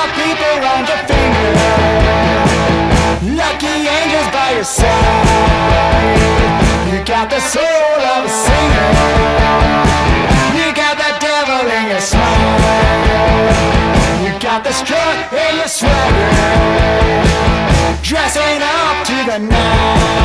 of people around your finger, lucky angels by your side. You got the soul of a singer, you got the devil in your smile, you got the strut in your swagger, dressing up to the night.